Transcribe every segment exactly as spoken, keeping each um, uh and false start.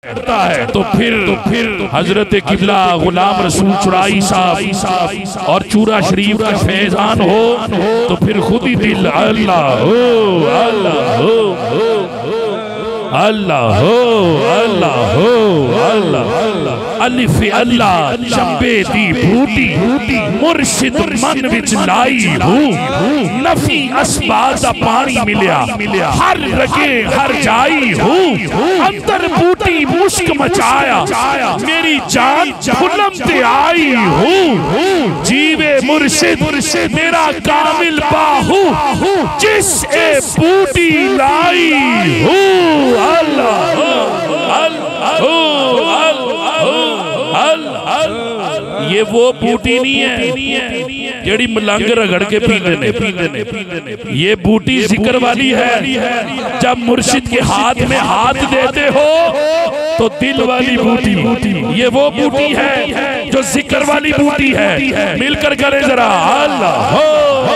है तो फिर तो फिर हजरत किबला गुलाम रसूल चुराई साहब और चूरा शरीफ का फैजान हो तो फिर खुद ही दिल अल्लाह हो अल्लाह हो अल्लाह हो अल्लाह हो अल्लाह अलिफ अल्लाह चंबे दी बूटी मुर्शिद मन विच लाई हूँ नफी असबाब दा पानी मिलिया हर रगे हर जाई हूँ अंदर बूटी मुश्क मचाया मेरी जान फुलम ते आई हूँ जीवे मुर्शिद मेरा कामिल बाहू जिस ए बूटी लाई हूँ अल्लाह ये वो बूटी नहीं है जेड़ी मलंग रगड़ के पीते ने, ये बूटी जिक्र वाली है। जब मुर्शिद के हाथ में हाथ देते हो तो दिल वाली बूटी, ये वो बूटी है जो जिक्र वाली बूटी है। मिलकर करे जरा अल्लाह हो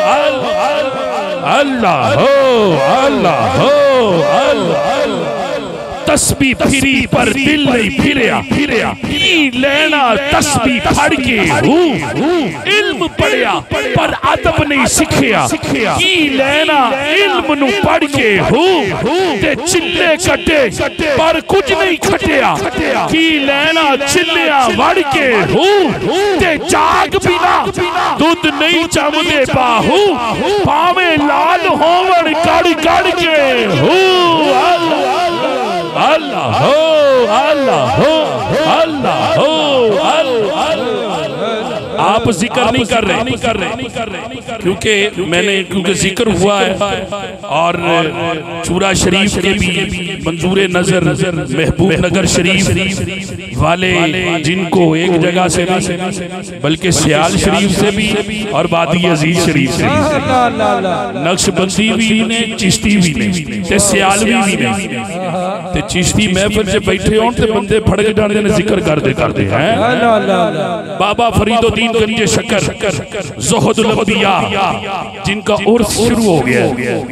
अल्लाह हो अल्लाह हो अल्लाह। तस्बीह फिरी पर दिल नहीं फिरिया फिरिया लेना तस्बीह फड़ के हूँ इल्म पढ़िया पर अदब नहीं सीखिया की लेना इल्म नु पढ़ के हूँ ते चिल्ले कटे पर कुछ नहीं खटिया की लेना चिल्लिया वड़ के हूँ ते जाग बिना दूध नहीं चमदे बाहू पावे लाल होवन कड़ कड़ के हूँ अल्लाह हो अल्लाह हो अल्लाह हो अल्लाह। आप जिक्र नहीं कर रहे नहीं कर रहे नहीं कर रहे क्योंकि मैंने क्योंकि जिक्र हुआ है और चूरा शरीफ के भी मंजूर नजर महबूब नगर शरीफ वाले जिनको एक जगह से नहीं बल्कि सियाल शरीफ से भी और वादी अजीज शरीफ से नक्शबंदी भी ने चिश्ती भी ने ते सियालवी भी ने ते चिश्ती महफिल से बैठे हों ते बंदे फड़ के जाने ने जिक्र करते करते हैं बाबा फरीदुद्दीन गंजे शक्कर ज़ुहदुल अंबिया जिनका उर्स शुरू हो गया।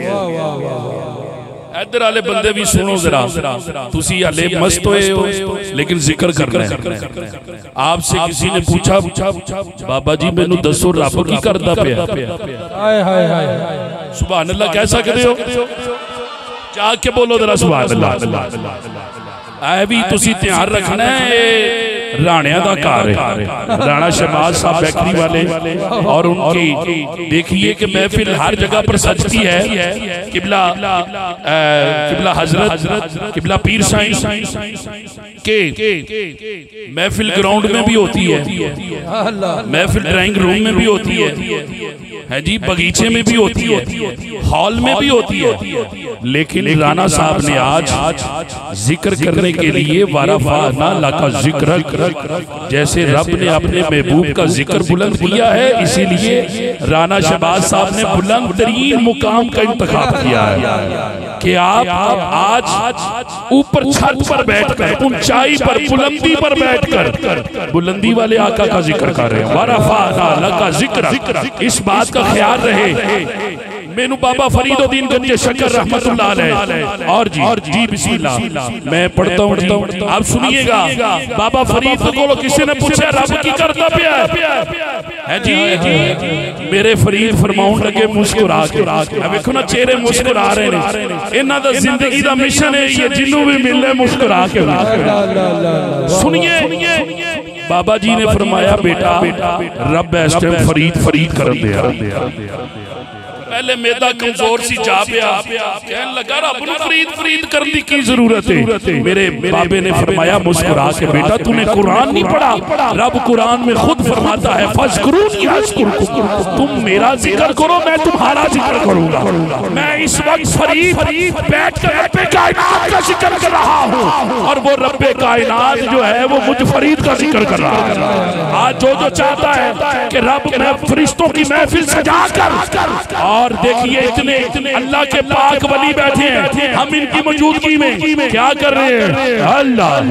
इधर वाले बंदे भी सुनो जरा, तुसी हाले मस्त होए हो लेकिन जिक्र करना है। आपसे किसी ने पूछा बाबा जी मैनू दसो रब की करदा पिया, सुभान अल्लाह कह सकते हो? जाके बोलो जरा सुभान अल्लाह। ऐ भी तुसी ध्यान रखना है राणिया का घर है, राणा शहबाज साहब बेकरी वाले, और उनकी देखिए कि महफिल हर जगह पर सजती है। किबला किबला हजरत किबला पीर साईं के महफिल ग्राउंड में भी होती है, महफिल ड्राइंग रूम में भी होती है है जी, बगीचे में भी होती है, हॉल में भी होती है। लेकिन राणा साहब ने आज जिक्र करने के लिए वाराफाना का जिक्र, जैसे रब ने अपने महबूब का जिक्र बुलंद किया है, इसीलिए राणा शहबाज साहब ने बुलंद तरीन मुकाम का इंतखाब किया है कि आप आज ऊपर छत पर बैठकर, ऊंचाई पर, बुलंदी पर बैठकर बुलंदी वाले आका का जिक्र कर रहे हैं। वाराफाना का जिक्र, इस बात का ख्याल रहे। मेनू बाबा फरीदुद्दीन गंजे शक्कर रहमतुल्लाह अलैह और जी और जी बिस्मिल्लाह मैं पढ़ता हूँ, आप सुनिएगा। बाबा फरीद को किसी ने पूछा रब की करता पिया है जी, मेरे फरीद फरमाउन लगे मुस्कुरा के, देखो ना चेहरे मुस्कुरा रहे हैं। इन्हां दा जिंदगी दा मिशन है ये, जिन्हों भी मिले मुस्कुरा के। सुनिए बाबा जी ने फरमाया बेटा रब इस टाइम फरीद फरीद कर दे। पहले मेदा कमजोर सी जा पिया, कहने लगा रब नूं फरीद फरीद करने की की जरूरत है। मेरे बाबे ने फरमाया मुस्कुरा के बेटा तूने कुरान नहीं पढ़ा? रब कुरान में खुद फरमाता है फज़कुरूनी अज़कुरकुम, तुम मेरा जिक्र करो मैं तुम्हारा जिक्र करूंगा। मैं इस वक्त फरीद बैठ कर रब्बे कायनात का जिक्र कर रहा हूँ और वो रब्बे कायनात जो है वो मुझ फरीद का जिक्र कर रहा है। आज जो जो चाहता है कि रब मैं फरिश्तों की महफिल सजा कर, और देखिए इतने इतने अल्लाह के पाक वली बैठे हैं, हम इनकी मौजूदगी में क्या कर रहे हैं? अल्लाह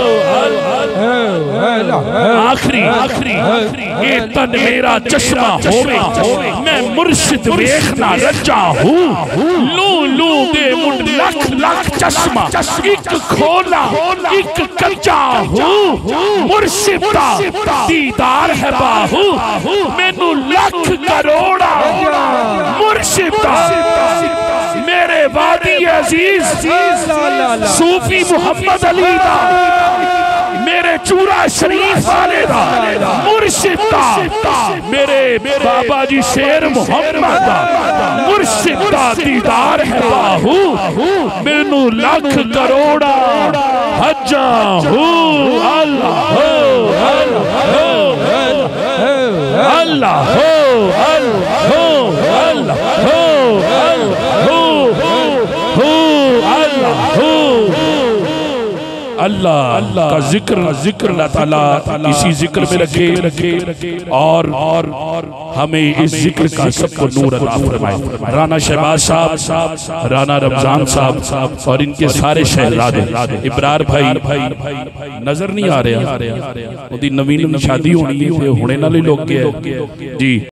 आखिरी आखिरी ये तन मेरा चश्मा होवे, मैं मुर्शिद देखना रजा हूँ। लू लू दे मुंड लख लख चश्मा, एक खोला एक कच्चा हूँ मुर्शिद दा दीदार है बाहू मैनू लख करोड़ा मुर्शिद दा मेरे वादी अजीज सूफी मोहम्मद अली दा मेरे चूरा शरीफ वाले दा मुर्शिद दा मेरे बाबा जी शेर मोहम्मद दा मुर्शिद दा दीदार है बाहू मैनू लख करोड़ा हज्जा हूँ अल्लाह अल्लाह अल्लाह अल्लाह का जिक्र जिक्र अल्लाह ताला इसी जिक्र में रखे रखे और और हमें इस जिक्र का सबको नूर अता फरमाए। राना शहबाज साहब, राना रमजान साहब और इनके सारे शहजादे इब्रार भाई नजर नहीं आ रहे, उनकी नवीन शादी होनी है, हुणे नाल ही लोग जी।